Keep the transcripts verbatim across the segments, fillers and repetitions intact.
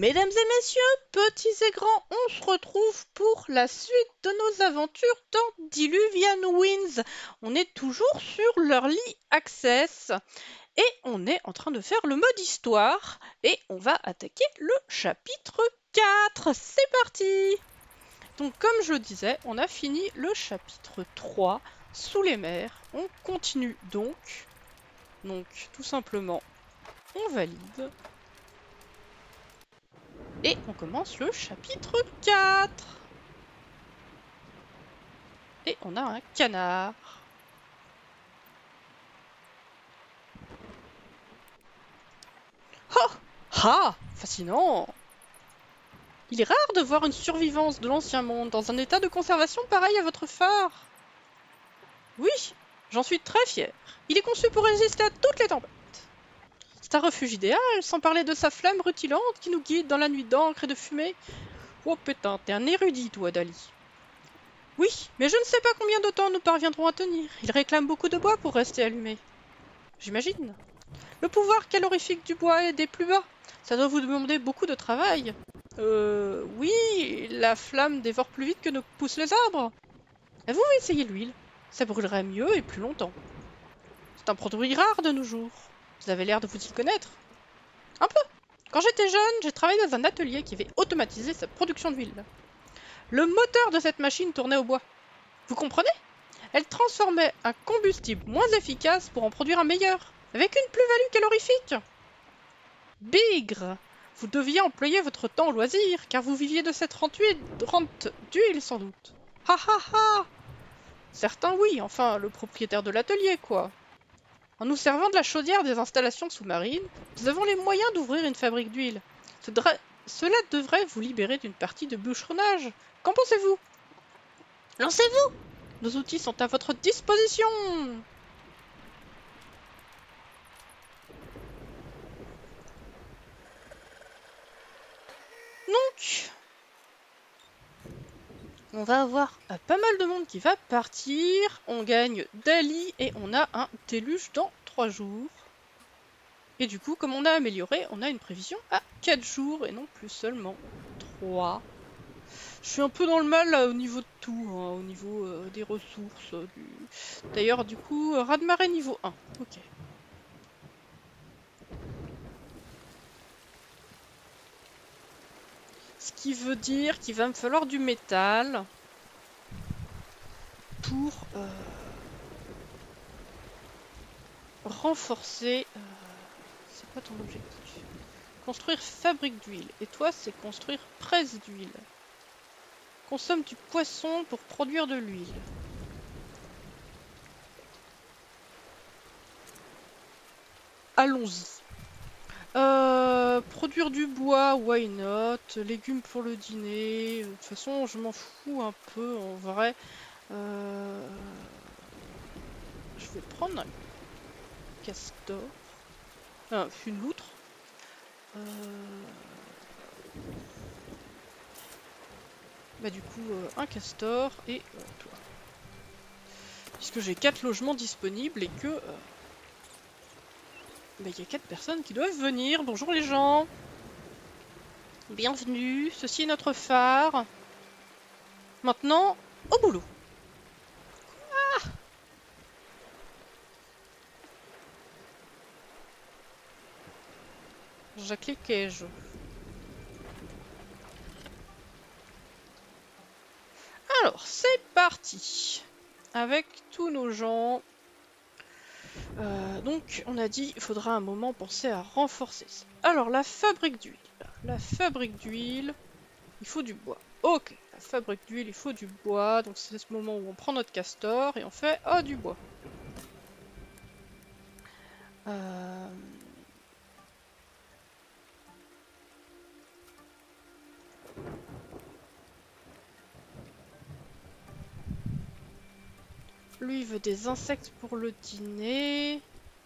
Mesdames et messieurs, petits et grands, on se retrouve pour la suite de nos aventures dans Diluvian Winds. On est toujours sur l'Early Access et on est en train de faire le mode histoire et on va attaquer le chapitre quatre. C'est parti! Donc comme je le disais, on a fini le chapitre trois, Sous les mers. On continue donc. Donc tout simplement, on valide. Et on commence le chapitre quatre. Et on a un canard. Oh! Ah! Fascinant! Il est rare de voir une survivance de l'ancien monde dans un état de conservation pareil à votre phare. Oui, j'en suis très fier. Il est conçu pour résister à toutes les tempêtes. C'est un refuge idéal, sans parler de sa flamme rutilante qui nous guide dans la nuit d'encre et de fumée. Oh putain, t'es un érudit, toi, Dali. Oui, mais je ne sais pas combien de temps nous parviendrons à tenir. Il réclame beaucoup de bois pour rester allumé. J'imagine. Le pouvoir calorifique du bois est des plus bas. Ça doit vous demander beaucoup de travail. Euh... Oui, la flamme dévore plus vite que ne poussent les arbres. Avez-vous essayé l'huile? Ça brûlerait mieux et plus longtemps. C'est un produit rare de nos jours. Vous avez l'air de vous y connaître. Un peu. Quand j'étais jeune, j'ai travaillé dans un atelier qui avait automatisé sa production d'huile. Le moteur de cette machine tournait au bois. Vous comprenez? Elle transformait un combustible moins efficace pour en produire un meilleur, avec une plus-value calorifique. Bigre! Vous deviez employer votre temps au loisir, car vous viviez de cette rente d'huile sans doute. Ha ha ha! Certains oui, enfin, le propriétaire de l'atelier, quoi. En nous servant de la chaudière des installations sous-marines, nous avons les moyens d'ouvrir une fabrique d'huile. Ce Cela devrait vous libérer d'une partie de bûcheronnage. Qu'en pensez-vous? Lancez-vous! Nos outils sont à votre disposition! Donc, on va avoir euh, pas mal de monde qui va partir. On gagne Dali et on a un déluge dans trois jours. Et du coup, comme on a amélioré, on a une prévision à quatre jours et non plus seulement trois. Je suis un peu dans le mal là, au niveau de tout, hein, au niveau euh, des ressources. Euh, du... D'ailleurs, du coup, euh, raz-de-marée niveau un. Ok. Ce qui veut dire qu'il va me falloir du métal pour euh, renforcer... Euh, c'est quoi ton objectif? Construire fabrique d'huile. Et toi, c'est construire presse d'huile. Consomme du poisson pour produire de l'huile. Allons-y. Euh, produire du bois, why not? Légumes pour le dîner. De toute façon, je m'en fous un peu en vrai. Euh... Je vais prendre un castor. Enfin, une loutre. Euh... Bah du coup, euh, un castor et euh, toi. Puisque j'ai quatre logements disponibles et que... Euh... Bah il y a quatre personnes qui doivent venir. Bonjour les gens. Bienvenue, ceci est notre phare. Maintenant, au boulot. Ah! J'ai cliqué, je... Alors, c'est parti. Avec tous nos gens. Euh, donc, on a dit, il faudra un moment penser à renforcer ça. Alors, la fabrique d'huile. La fabrique d'huile, il faut du bois. Ok, la fabrique d'huile, il faut du bois. Donc, c'est ce moment où on prend notre castor et on fait, oh, du bois. Euh... Lui, il veut des insectes pour le dîner.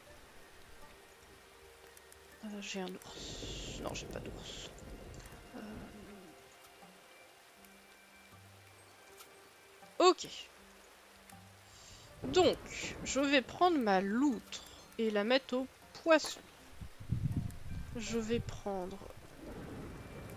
Euh, j'ai un ours. Non, j'ai pas d'ours. Euh... Ok. Donc, je vais prendre ma loutre et la mettre au poisson. Je vais prendre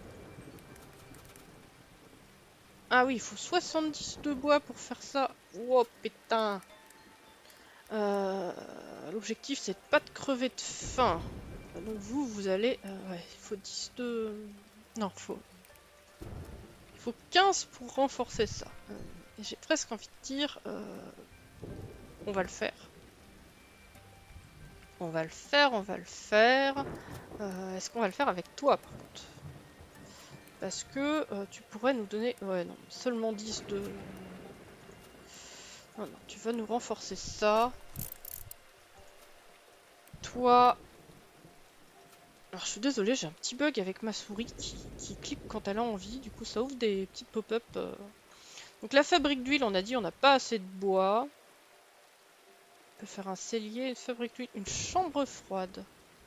Ah oui, il faut soixante-dix de bois pour faire ça. Oh putain. Euh, L'objectif c'est de pas de crever de faim. Donc vous, vous allez... Euh, ouais, il faut dix de... Non, faut... Il faut quinze pour renforcer ça. Euh, et j'ai presque envie de dire... Euh, on va le faire. On va le faire, on va le faire. Euh, Est-ce qu'on va le faire avec toi par contre? Parce que euh, tu pourrais nous donner... Ouais, non, seulement dix de... Non, non, tu vas nous renforcer ça. Toi... Alors je suis désolée, j'ai un petit bug avec ma souris qui, qui clique quand elle a envie. Du coup, ça ouvre des petits pop-up. Euh... Donc la fabrique d'huile, on a dit on n'a pas assez de bois. On peut faire un cellier, une fabrique d'huile, une chambre froide.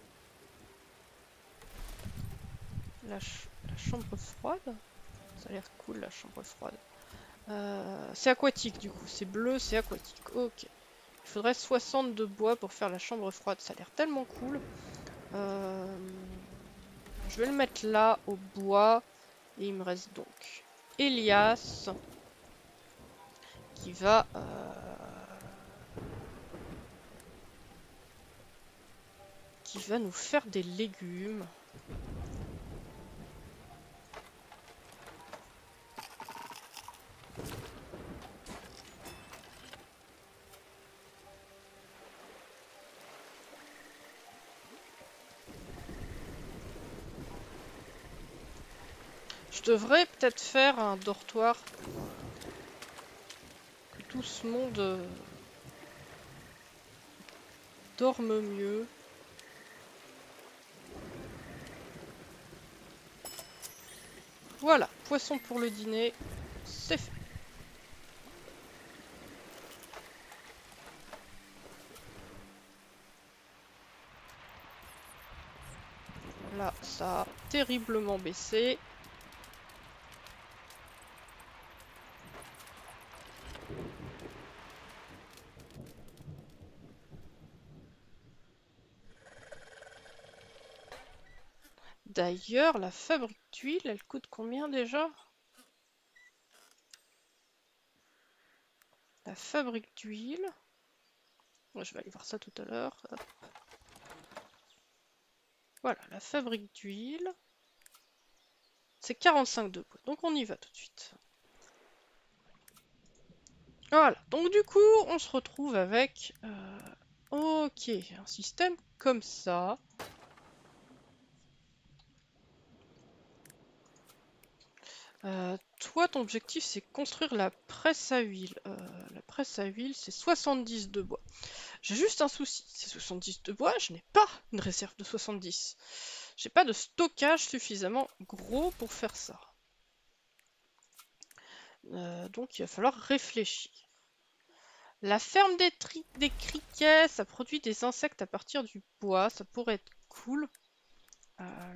La, ch la chambre froide? Ça a l'air cool la chambre froide. Euh, c'est aquatique du coup, c'est bleu, c'est aquatique. Ok. Il faudrait soixante de bois pour faire la chambre froide, ça a l'air tellement cool. Euh, je vais le mettre là, au bois. Et il me reste donc Elias qui va... Euh, qui va nous faire des légumes. Je devrais peut-être faire un dortoir que tout ce monde euh, dorme mieux. Voilà, poisson pour le dîner, c'est fait. Là, ça a terriblement baissé. D'ailleurs, la fabrique d'huile, elle coûte combien déjà? La fabrique d'huile... Je vais aller voir ça tout à l'heure. Voilà, la fabrique d'huile... C'est quarante-cinq de bois, donc on y va tout de suite. Voilà, donc du coup, on se retrouve avec... Euh, ok, un système comme ça. Euh, toi, ton objectif, c'est construire la presse à huile. Euh, la presse à huile, c'est soixante-dix de bois. J'ai juste un souci, c'est soixante-dix de bois, je n'ai pas une réserve de soixante-dix. J'ai pas de stockage suffisamment gros pour faire ça. Euh, donc il va falloir réfléchir. La ferme des, des criquets, ça produit des insectes à partir du bois, ça pourrait être cool. Euh...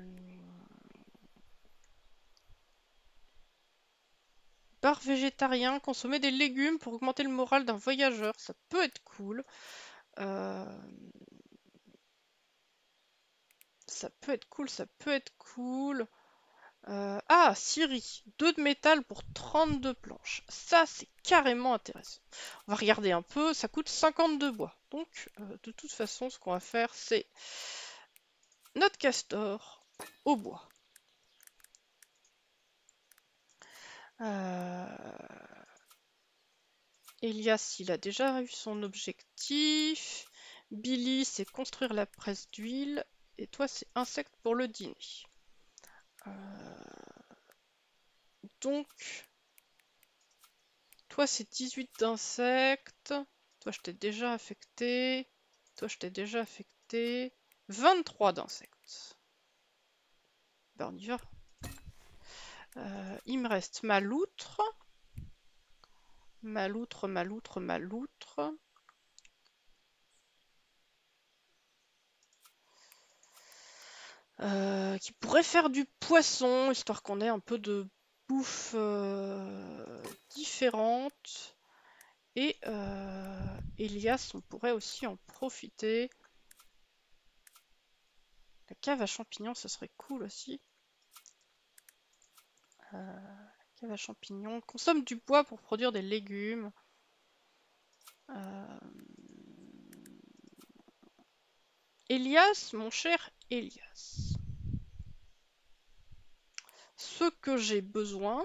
Bar végétarien, consommer des légumes pour augmenter le moral d'un voyageur, ça peut être cool. Euh... Ça peut être cool, ça peut être cool. Euh, ah, scierie, deux de métal pour trente-deux planches. Ça, c'est carrément intéressant. On va regarder un peu, ça coûte cinquante de bois. Donc, euh, de toute façon, ce qu'on va faire, c'est notre castor au bois. Euh... Elias, il a déjà eu son objectif. Billy, c'est construire la presse d'huile. Et toi, c'est insectes pour le dîner. Euh... Donc... Toi, c'est dix-huit d'insectes. Toi, je t'ai déjà affecté. Toi, je t'ai déjà affecté. vingt-trois d'insectes. Ben, on y va. Euh, il me reste ma loutre. Ma loutre, ma loutre, ma loutre. Euh, qui pourrait faire du poisson, histoire qu'on ait un peu de bouffe euh, différente. Et euh, Elias, on pourrait aussi en profiter. La cave à champignons, ça serait cool aussi. Euh, Cave à champignons. Consomme du bois pour produire des légumes. Euh... Elias, mon cher Elias. Ce que j'ai besoin...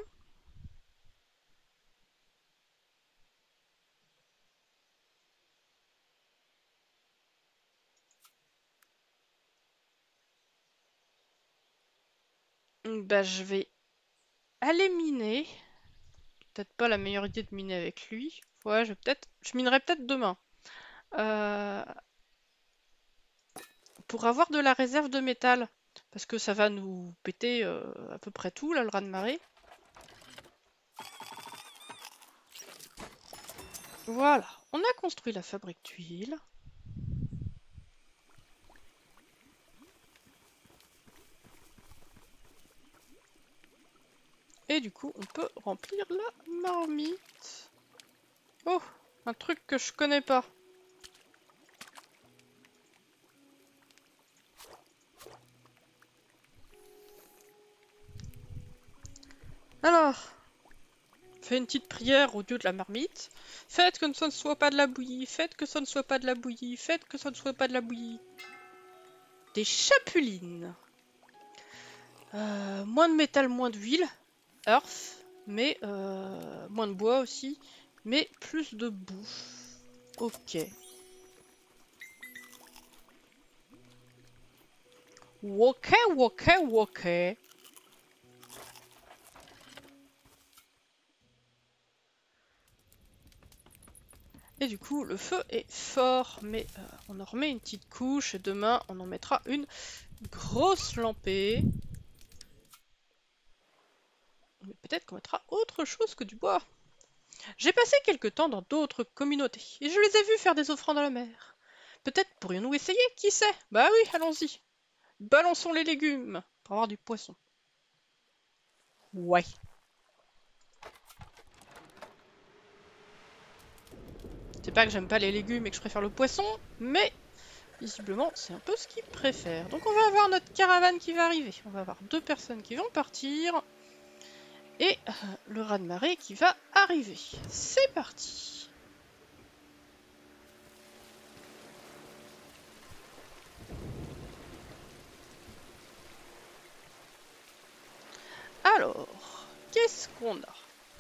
Bah, je vais aller miner. Peut-être pas la meilleure idée de miner avec lui. Ouais, je vais peut-être... Je minerai peut-être demain. Euh... Pour avoir de la réserve de métal. Parce que ça va nous péter euh, à peu près tout, là, le raz-de-marée. Voilà. On a construit la fabrique d'huile. Et du coup, on peut remplir la marmite. Oh, un truc que je connais pas. Alors, fais une petite prière au dieu de la marmite. Faites que ce ne soit pas de la bouillie. Faites que ce ne soit pas de la bouillie. Faites que ce ne soit pas de la bouillie. Des chapulines. Euh, moins de métal, moins d'huile. Earth. Mais euh, moins de bois aussi. Mais plus de bouffe. Ok. Ok, ok, ok. Et du coup, le feu est fort, mais euh, on en remet une petite couche et demain, on en mettra une grosse lampée. Mais peut-être qu'on mettra autre chose que du bois. J'ai passé quelque temps dans d'autres communautés et je les ai vus faire des offrandes à la mer. Peut-être pourrions-nous essayer, qui sait? Bah oui, allons-y. Balançons les légumes pour avoir du poisson. Ouais. C'est pas que j'aime pas les légumes et que je préfère le poisson, mais visiblement c'est un peu ce qu'ils préfèrent. Donc on va avoir notre caravane qui va arriver. On va avoir deux personnes qui vont partir et euh, le raz-de-marée qui va arriver. C'est parti. Alors, qu'est-ce qu'on a?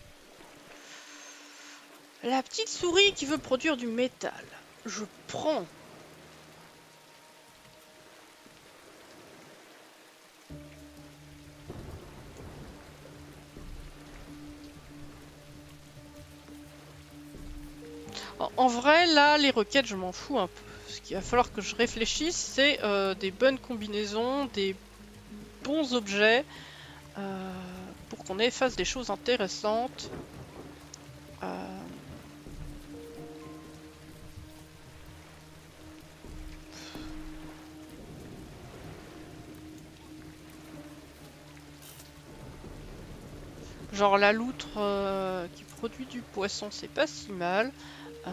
La petite souris qui veut produire du métal. Je prends. En, en vrai, là, les requêtes, je m'en fous un peu. Ce qu'il va falloir que je réfléchisse, c'est euh, des bonnes combinaisons, des bons objets, euh, pour qu'on fasse des choses intéressantes. Euh... Genre la loutre euh, qui produit du poisson, c'est pas si mal. Euh...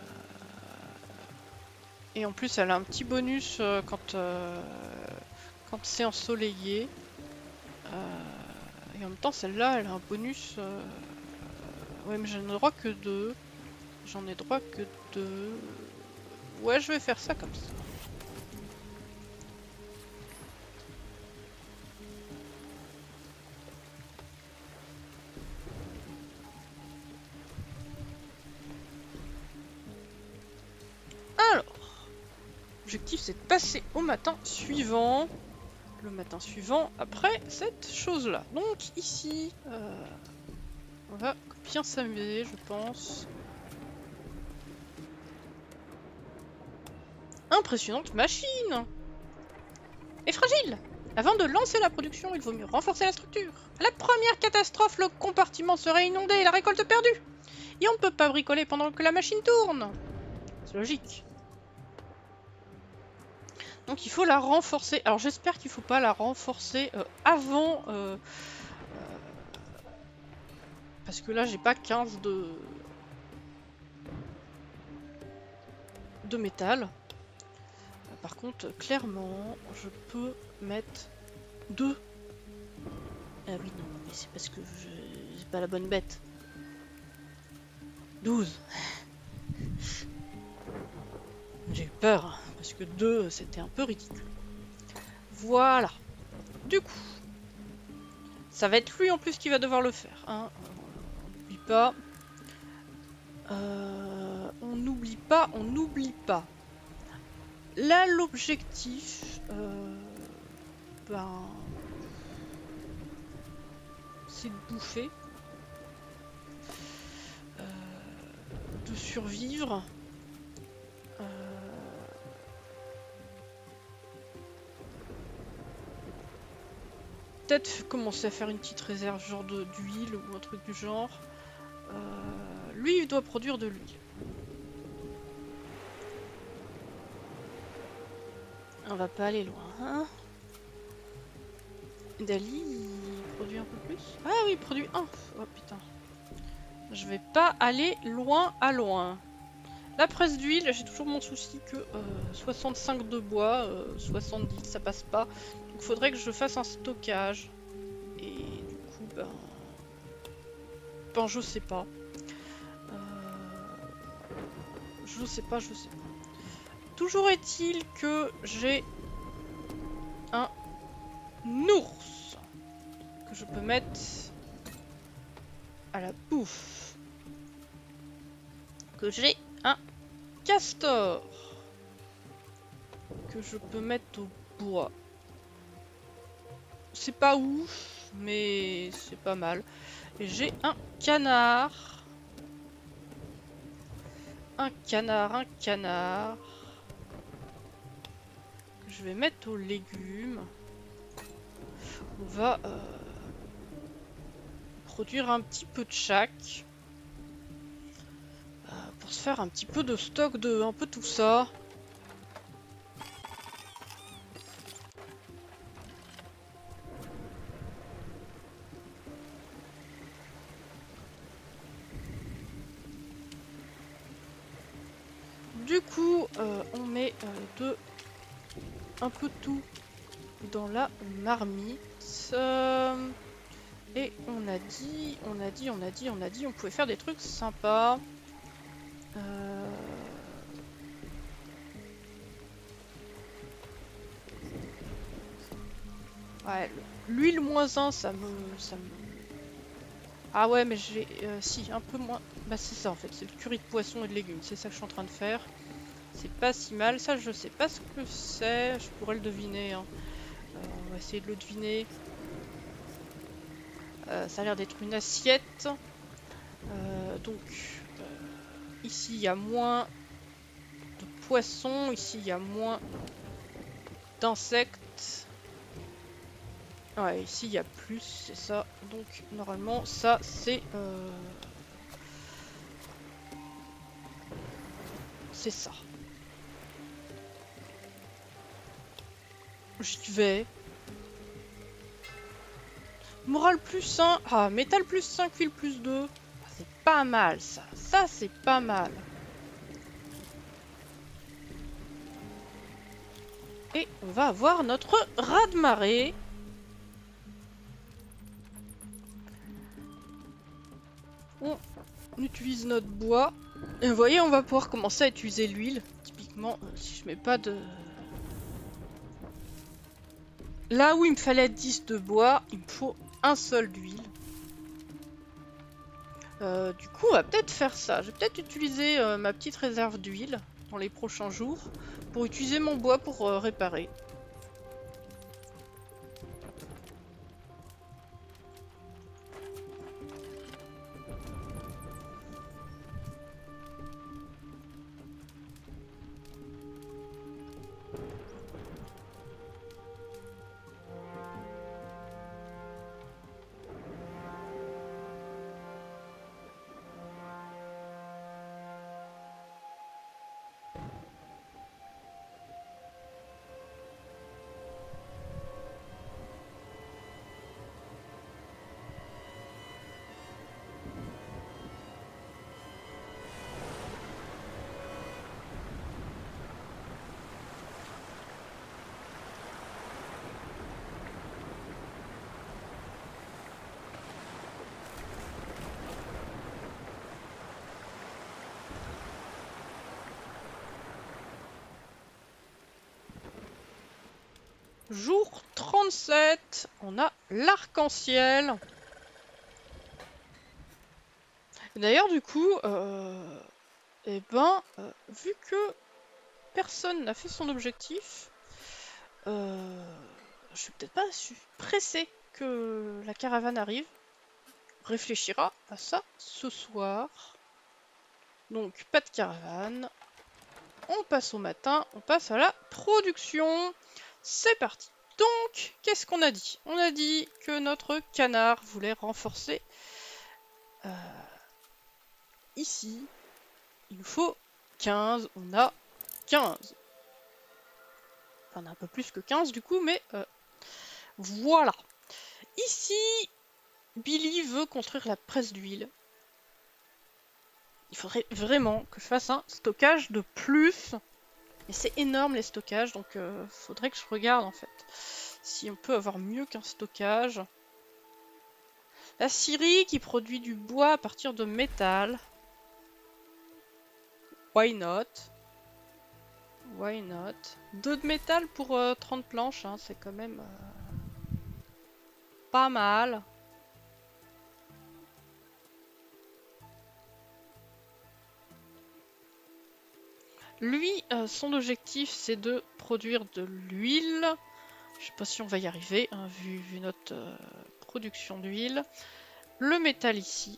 Et en plus, elle a un petit bonus euh, quand, euh, quand c'est ensoleillé. Euh... Et en même temps, celle-là, elle a un bonus... Euh... Ouais, mais j'en ai droit que deux. J'en ai droit que deux. Ouais, je vais faire ça comme ça. Alors, l'objectif c'est de passer au matin suivant. Le matin suivant après cette chose-là. Donc ici, euh, on va bien s'amuser, je pense. Impressionnante machine! Et fragile! Avant de lancer la production, il vaut mieux renforcer la structure. À la première catastrophe, le compartiment serait inondé et la récolte perdue. Et on ne peut pas bricoler pendant que la machine tourne. C'est logique. Donc il faut la renforcer. Alors j'espère qu'il ne faut pas la renforcer euh, avant... Euh, euh, parce que là j'ai pas quinze de... de métal. Par contre, clairement, je peux mettre deux. Ah oui, non, mais c'est parce que je... c'est pas la bonne bête. douze. J'ai eu peur, parce que deux, c'était un peu ridicule. Voilà. Du coup, ça va être lui en plus qui va devoir le faire. Hein. On n'oublie pas. Euh, on n'oublie pas, on n'oublie pas. Là, l'objectif, euh, ben, c'est de bouffer, euh, de survivre. Euh, Peut-être commencer à faire une petite réserve genre d'huile ou un truc du genre. Euh, lui, il doit produire de l'huile. On va pas aller loin. Hein. Dali, il produit un peu plus. Ah oui, il produit un. Oh putain. Je vais pas aller loin à loin. La presse d'huile, j'ai toujours mon souci que euh, soixante-cinq de bois, euh, soixante-dix, ça passe pas. Donc faudrait que je fasse un stockage. Et du coup, ben... Ben, je sais pas. Euh... Je sais pas, je sais pas. Toujours est-il que j'ai un ours que je peux mettre à la bouffe. Que j'ai un castor que je peux mettre au bois. C'est pas ouf, mais c'est pas mal. Et j'ai un canard. Un canard, un canard. Que je vais mettre aux légumes. On va euh, produire un petit peu de chaque. Euh, pour se faire un petit peu de stock de un peu tout ça. Du coup, euh, on met euh, de un peu tout dans la marmite. Euh, et on a dit, on a dit, on a dit, on a dit, on pouvait faire des trucs sympas. Euh... Ouais, l'huile moins un, ça me, ça me... Ah ouais, mais j'ai... Euh, si, un peu moins... Bah c'est ça en fait, c'est le curry de poisson et de légumes, c'est ça que je suis en train de faire. C'est pas si mal, ça je sais pas ce que c'est, je pourrais le deviner. Hein. Euh, on va essayer de le deviner. Euh, ça a l'air d'être une assiette. Euh, donc, euh, ici il y a moins de poissons, ici il y a moins d'insectes. Ouais, ici il y a plus, c'est ça. Donc, normalement, ça c'est... Euh... C'est ça. J'y vais. Morale plus un. Ah, métal plus cinq, huile plus deux. Ah, c'est pas mal ça. Ça c'est pas mal. Et on va avoir notre raz-de-marée. On utilise notre bois. Et vous voyez, on va pouvoir commencer à utiliser l'huile. Typiquement, si je mets pas de... Là où il me fallait dix de bois, il me faut un seul d'huile. Euh, du coup, on va peut-être faire ça. Je vais peut-être utiliser euh, ma petite réserve d'huile dans les prochains jours pour utiliser mon bois pour euh, réparer. Jour trente-sept, on a l'arc-en-ciel. D'ailleurs, du coup, euh, eh ben, euh, vu que personne n'a fait son objectif, euh, je suis peut-être pas pressé que la caravane arrive. On réfléchira à ça ce soir. Donc, pas de caravane. On passe au matin, on passe à la production. C'est parti. Donc, qu'est-ce qu'on a dit? On a dit que notre canard voulait renforcer. Euh, ici, il nous faut quinze. On a quinze. Enfin, on a un peu plus que quinze du coup, mais euh, voilà. Ici, Billy veut construire la presse d'huile. Il faudrait vraiment que je fasse un stockage de plus. Mais c'est énorme les stockages, donc il euh, faudrait que je regarde en fait si on peut avoir mieux qu'un stockage. La scierie qui produit du bois à partir de métal. Why not? Why not? deux de métal pour euh, trente planches, hein, c'est quand même euh, pas mal. Lui, euh, son objectif c'est de produire de l'huile. Je sais pas si on va y arriver, hein, vu, vu notre euh, production d'huile. Le métal ici.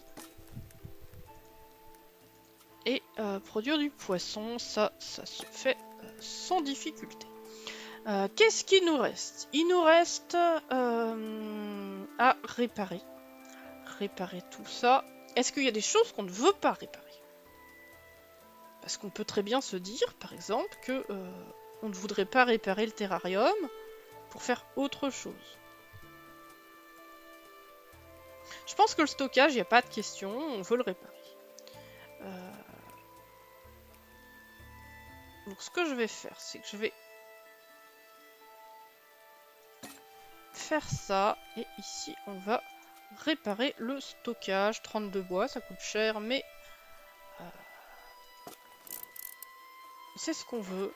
Et euh, produire du poisson, ça, ça se fait euh, sans difficulté. Euh, Qu'est-ce qu'il nous reste? Il nous reste euh, à réparer. Réparer tout ça. Est-ce qu'il y a des choses qu'on ne veut pas réparer? Parce qu'on peut très bien se dire, par exemple, que euh, on ne voudrait pas réparer le terrarium pour faire autre chose. Je pense que le stockage, il n'y a pas de question, on veut le réparer. Euh... Donc ce que je vais faire, c'est que je vais faire ça, et ici on va réparer le stockage. trente-deux bois, ça coûte cher, mais euh... c'est ce qu'on veut.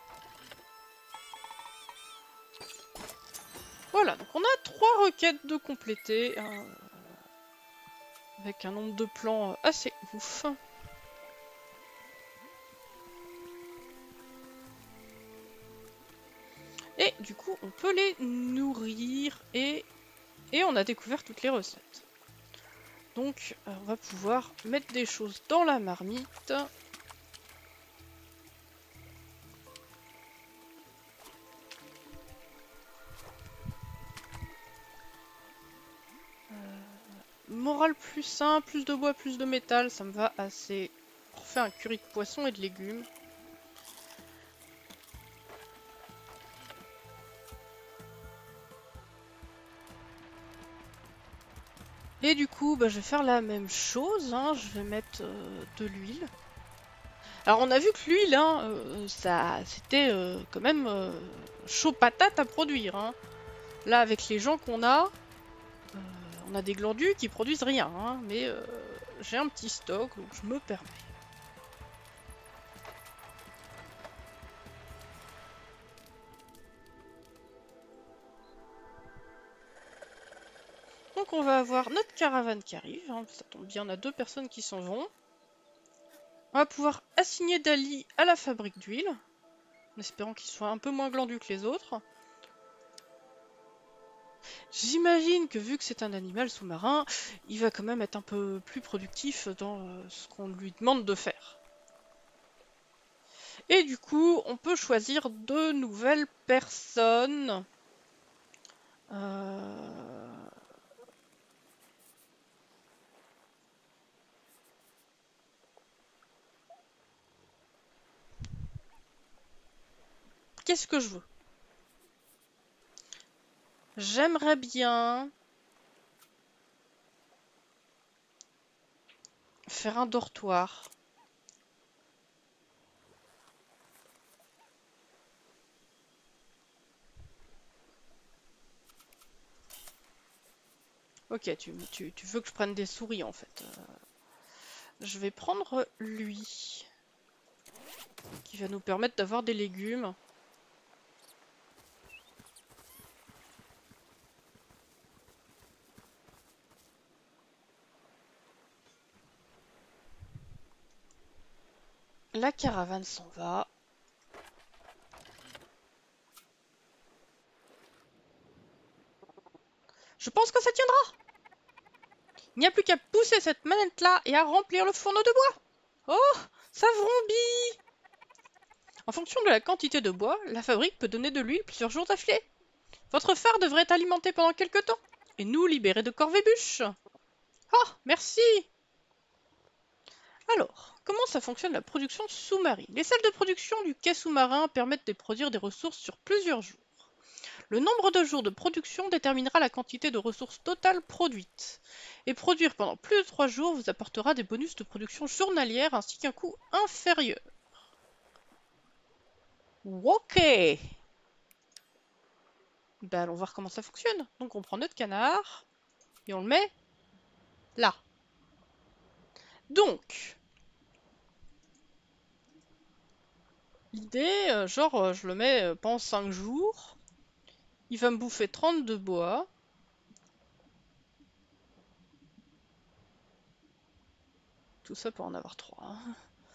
Voilà, donc on a trois requêtes de compléter, hein, avec un nombre de plans assez ouf. Et du coup, on peut les nourrir et, et on a découvert toutes les recettes. Donc, euh, on va pouvoir mettre des choses dans la marmite. Euh, morale plus un, plus de bois, plus de métal, ça me va assez. On refait un curry de poisson et de légumes. Et du coup, bah, je vais faire la même chose, hein. Je vais mettre euh, de l'huile. Alors on a vu que l'huile, hein, euh, ça, c'était euh, quand même euh, chaud patate à produire. Hein. Là, avec les gens qu'on a, euh, on a des glandus qui produisent rien, hein, mais euh, j'ai un petit stock, donc je me permets. Donc on va avoir notre caravane qui arrive, hein, ça tombe bien, on a deux personnes qui s'en vont. On va pouvoir assigner Dali à la fabrique d'huile, en espérant qu'il soit un peu moins glandu que les autres. J'imagine que vu que c'est un animal sous-marin, il va quand même être un peu plus productif dans euh, ce qu'on lui demande de faire. Et du coup, on peut choisir de nouvelles personnes. Euh... Qu'est-ce que je veux? J'aimerais bien faire un dortoir. Ok, tu, tu, tu veux que je prenne des souris en fait. Euh, je vais prendre lui, qui va nous permettre d'avoir des légumes. La caravane s'en va. Je pense que ça tiendra. Il n'y a plus qu'à pousser cette manette-là et à remplir le fourneau de bois. Oh, ça vrombit. En fonction de la quantité de bois, la fabrique peut donner de l'huile plusieurs jours d'affilée. Votre phare devrait être alimenté pendant quelque temps, et nous libérer de corvébuches. Oh, merci. Alors, comment ça fonctionne la production sous-marine? Les salles de production du quai sous-marin permettent de produire des ressources sur plusieurs jours. Le nombre de jours de production déterminera la quantité de ressources totales produites. Et produire pendant plus de trois jours vous apportera des bonus de production journalière ainsi qu'un coût inférieur. Ok. Ben allons voir comment ça fonctionne. Donc on prend notre canard et on le met là. Donc, l'idée, euh, genre euh, je le mets euh, pendant cinq jours. Il va me bouffer trente-deux bois. Tout ça pour en avoir trois. Hein.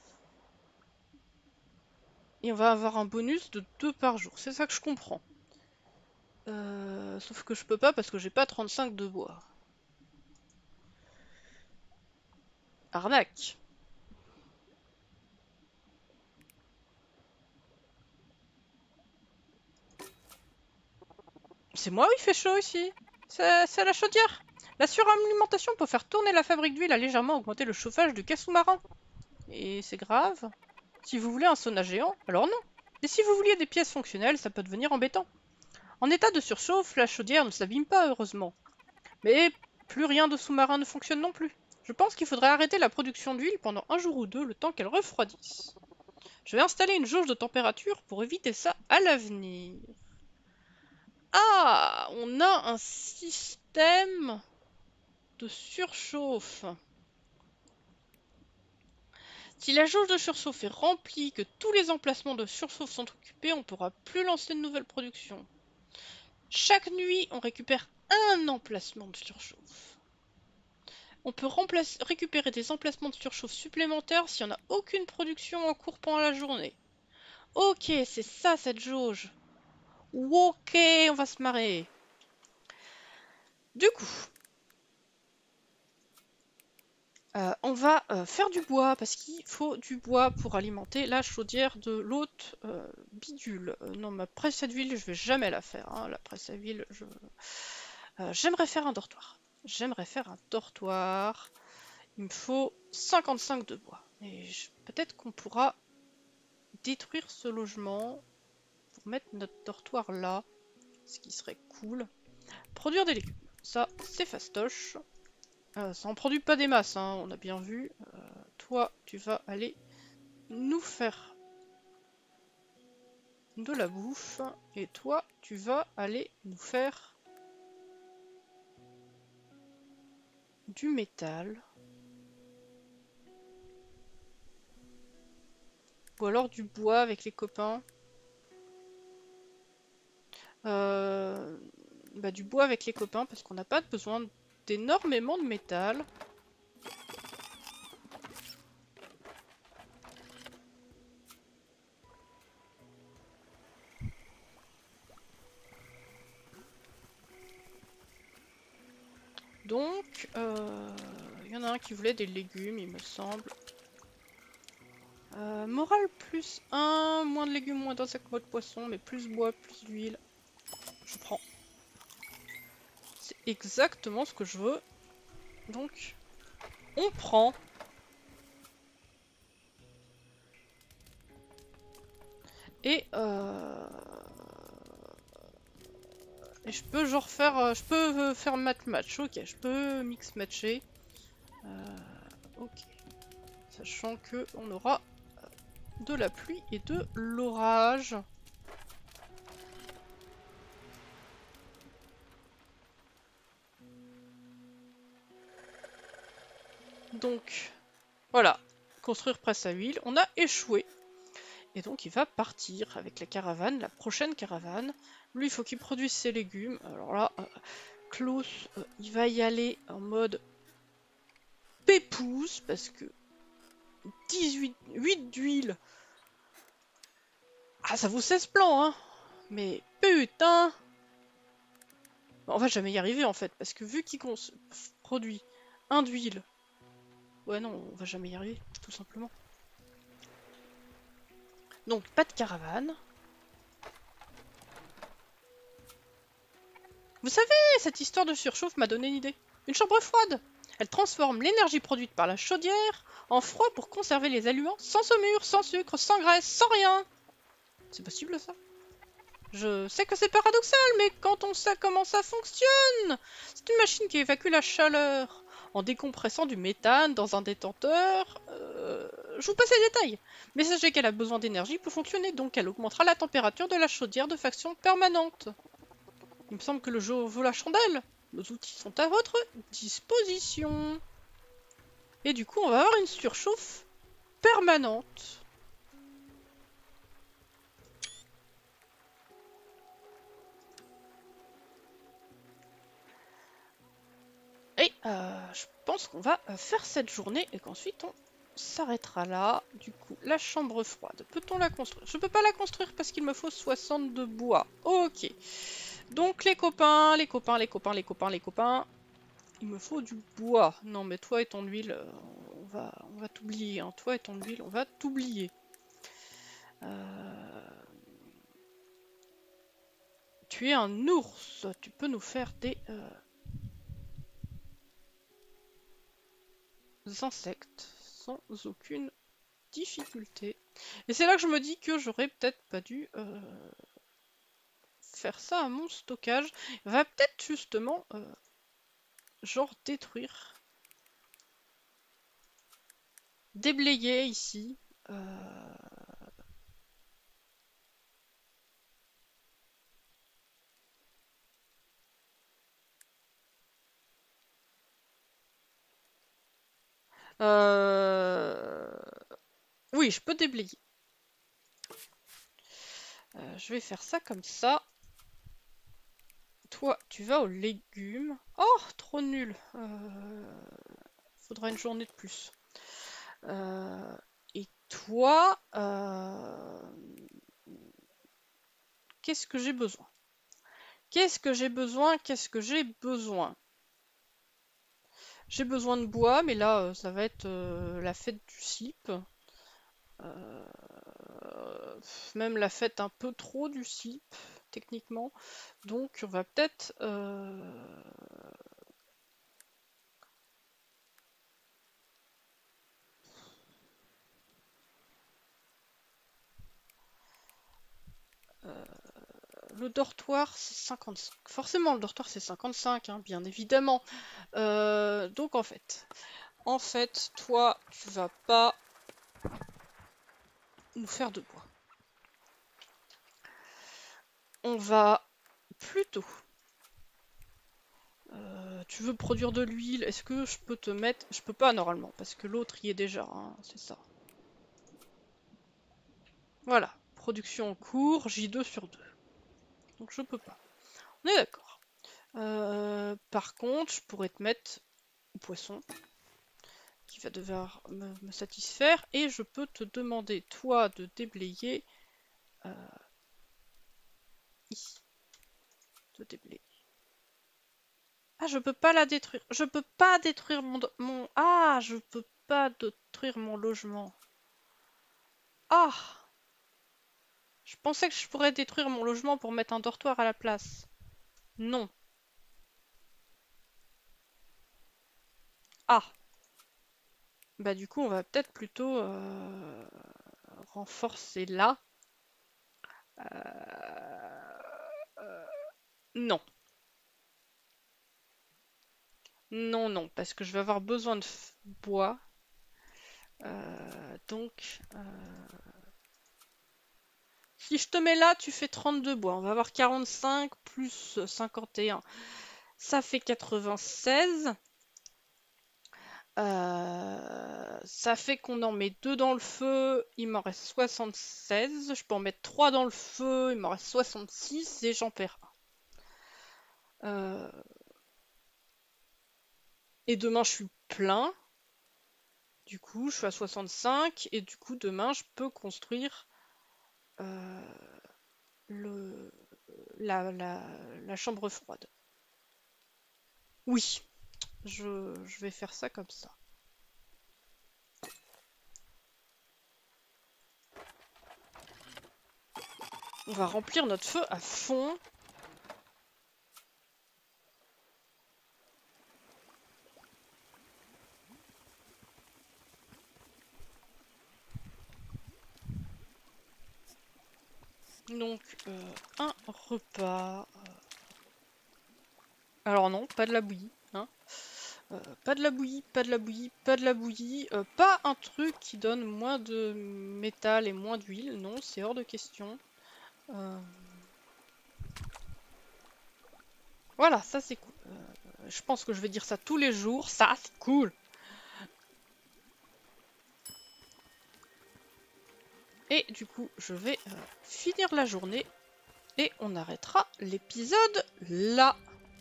Et on va avoir un bonus de deux par jour. C'est ça que je comprends. Euh, sauf que je peux pas parce que j'ai pas trente-cinq de bois. Arnaque. C'est moi où il fait chaud ici. C'est la chaudière. La suralimentation peut faire tourner la fabrique d'huile a légèrement augmenté le chauffage du quai sous-marin. Et c'est grave. Si vous voulez un sauna géant, alors non. Et si vous vouliez des pièces fonctionnelles, ça peut devenir embêtant. En état de surchauffe, la chaudière ne s'abîme pas, heureusement. Mais plus rien de sous-marin ne fonctionne non plus. Je pense qu'il faudrait arrêter la production d'huile pendant un jour ou deux, le temps qu'elle refroidisse. Je vais installer une jauge de température pour éviter ça à l'avenir. Ah, on a un système de surchauffe. Si la jauge de surchauffe est remplie, que tous les emplacements de surchauffe sont occupés, on ne pourra plus lancer de nouvelles productions. Chaque nuit, on récupère un emplacement de surchauffe. On peut récupérer des emplacements de surchauffe supplémentaires s'il n'y en a aucune production en cours pendant la journée. Ok, c'est ça cette jauge. Ok, on va se marrer. Du coup, euh, on va euh, faire du bois parce qu'il faut du bois pour alimenter la chaudière de l'autre euh, bidule. Euh, non, ma presse à huile, je vais jamais la faire. Hein. La presse à huile, je... euh, j'aimerais faire un dortoir. J'aimerais faire un dortoir. Il me faut cinquante-cinq de bois. Et je... peut-être qu'on pourra détruire ce logement pour mettre notre dortoir là, ce qui serait cool. Produire des légumes, ça c'est fastoche. Euh, ça en produit pas des masses, hein, on a bien vu. Euh, toi, tu vas aller nous faire de la bouffe. Et toi, tu vas aller nous faire du métal. Ou alors du bois avec les copains. Euh, bah, du bois avec les copains parce qu'on n'a pas besoin d'énormément de métal. Donc, il euh, y en a un qui voulait des légumes, il me semble. Euh, morale plus un, moins de légumes, moins d'insectes, moins de poissons, mais plus bois, plus d'huile. Je prends. C'est exactement ce que je veux. Donc, on prend. Et euh... Et je peux genre faire... Je peux faire match-match, ok. Je peux mix-matcher. Euh... Ok. Sachant que on aura de la pluie et de l'orage. Donc, voilà. Construire presse à huile. On a échoué. Et donc il va partir avec la caravane, la prochaine caravane. Lui, il faut qu'il produise ses légumes. Alors là, euh, Klaus, euh, il va y aller en mode pépouze, parce que dix-huit, huit d'huile. Ah, ça vaut seize plans, hein. Mais putain. On va jamais y arriver, en fait, parce que vu qu'il produit un d'huile... Ouais, non, on va jamais y arriver, tout simplement. Donc, pas de caravane. Vous savez, cette histoire de surchauffe m'a donné une idée. Une chambre froide. Elle transforme l'énergie produite par la chaudière en froid pour conserver les aliments sans saumure, sans sucre, sans graisse, sans rien. C'est possible, ça? Je sais que c'est paradoxal, mais quand on sait comment ça fonctionne, c'est une machine qui évacue la chaleur en décompressant du méthane dans un détenteur. Euh, je vous passe les détails. Mais sachez qu'elle a besoin d'énergie pour fonctionner, donc elle augmentera la température de la chaudière de façon permanente. Il me semble que le jeu vaut la chandelle. Nos outils sont à votre disposition. Et du coup, on va avoir une surchauffe permanente. Et euh, je pense qu'on va faire cette journée et qu'ensuite on s'arrêtera là. Du coup, la chambre froide, peut-on la construire? Je peux pas la construire parce qu'il me faut soixante de bois. Ok. Donc les copains, les copains, les copains, les copains, les copains. Il me faut du bois. Non mais toi et ton huile, on va, on va t'oublier. Hein. Toi et ton huile, on va t'oublier. Euh... Tu es un ours. Tu peux nous faire des... Euh... insectes sans aucune difficulté. Et c'est là que je me dis que j'aurais peut-être pas dû euh, faire ça à mon stockage. Il va peut-être justement euh, genre détruire, déblayer ici. Euh... Euh... Oui, je peux déblayer. Euh, je vais faire ça comme ça. Toi, tu vas aux légumes. Oh, trop nul. Euh... Faudra une journée de plus. Euh... Et toi, euh... qu'est-ce que j'ai besoin? Qu'est-ce que j'ai besoin? Qu'est-ce que j'ai besoin? J'ai besoin de bois, mais là, euh, ça va être euh, la fête du slip. Euh, même la fête un peu trop du slip, techniquement. Donc, on va peut-être... Euh... Euh... Le dortoir, c'est cinquante-cinq. Forcément, le dortoir, c'est cinquante-cinq, hein, bien évidemment. Euh... Donc, en fait... En fait, toi, tu vas pas nous faire de bois. On va plutôt... Euh, tu veux produire de l'huile, est-ce que je peux te mettre... Je peux pas normalement, parce que l'autre y est déjà, hein, c'est ça. Voilà, production en cours, J deux sur deux. Donc je peux pas. On est d'accord. Euh, par contre, je pourrais te mettre au poisson, qui va devoir me, me satisfaire, et je peux te demander, toi, de déblayer euh, ici. De déblayer. Ah, je peux pas la détruire. Je peux pas détruire mon... mon... Ah, je peux pas détruire mon logement. Ah! Je pensais que je pourrais détruire mon logement pour mettre un dortoir à la place. Non. Ah! Bah du coup, on va peut-être plutôt euh, renforcer là. Euh... Euh... Non. Non, non, parce que je vais avoir besoin de bois. Euh, donc... Euh... Si je te mets là, tu fais trente-deux bois. On va avoir quarante-cinq plus cinquante et un. Ça fait quatre-vingt-seize. Euh, ça fait qu'on en met deux dans le feu, il m'en reste soixante-seize. Je peux en mettre trois dans le feu, il m'en reste soixante-six et j'en perds un. Euh, et demain je suis plein. Du coup, je suis à soixante-cinq et du coup, demain, je peux construire euh, le, la, la, la chambre froide. Oui, je, je vais faire ça comme ça. On va remplir notre feu à fond. Donc, euh, un repas. Alors non, pas de la bouillie. Hein. Euh, pas de la bouillie, pas de la bouillie, pas de la bouillie. Euh, pas un truc qui donne moins de métal et moins d'huile. Non, c'est hors de question. Euh... Voilà, ça c'est cool. Euh, je pense que je vais dire ça tous les jours. Ça, c'est cool. Et du coup, je vais euh, finir la journée. Et on arrêtera l'épisode là.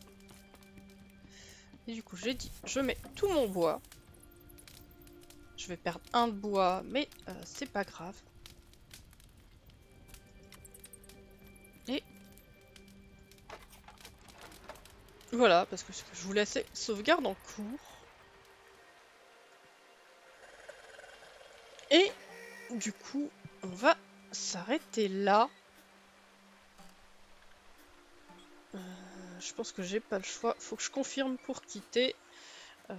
Et du coup, j'ai dit, je mets tout mon bois. Je vais perdre un de bois, mais euh, c'est pas grave. Et voilà, parce que je vous laissais sauvegarde en cours. Et du coup, on va s'arrêter là. Euh, je pense que j'ai pas le choix. Faut que je confirme pour quitter. Euh,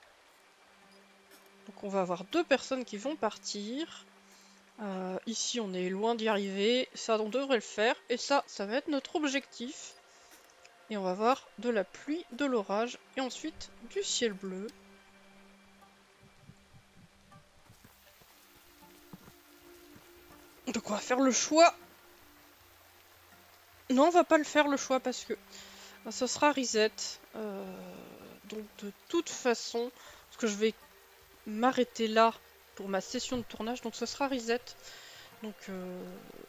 donc on va avoir deux personnes qui vont partir. Euh, ici, on est loin d'y arriver. Ça, on devrait le faire. Et ça, ça va être notre objectif. Et on va voir de la pluie, de l'orage. Et ensuite, du ciel bleu. Donc on va faire le choix. Non, on va pas le faire le choix parce que ce sera reset. Euh, donc de toute façon, parce que je vais m'arrêter là pour ma session de tournage, donc ce sera reset. Donc euh,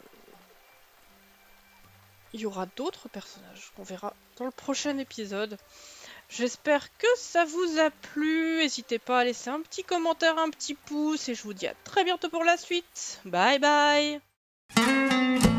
il y aura d'autres personnages qu'on verra dans le prochain épisode. J'espère que ça vous a plu. N'hésitez pas à laisser un petit commentaire, un petit pouce et je vous dis à très bientôt pour la suite. Bye bye.